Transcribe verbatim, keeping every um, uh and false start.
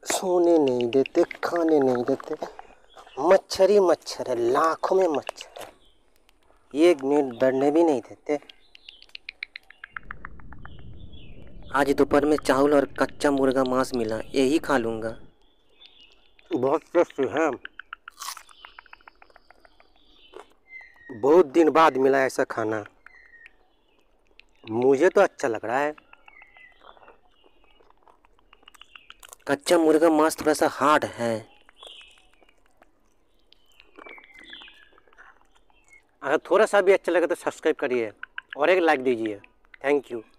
सोने नहीं देते, खाने नहीं देते, मच्छर ही मच्छर है, लाखों में मच्छर है, एक मिनट बढ़ने भी नहीं देते। आज दोपहर में चावल और कच्चा मुर्गा मांस मिला, यही खा लूँगा। बहुत टेस्टी है, बहुत दिन बाद मिला ऐसा खाना, मुझे तो अच्छा लग रहा है। कच्चा मुर्गा मांस थोड़ा सा हार्ड है। अगर थोड़ा सा भी अच्छा लगे तो सब्सक्राइब करिए और एक लाइक दीजिए। Thank you.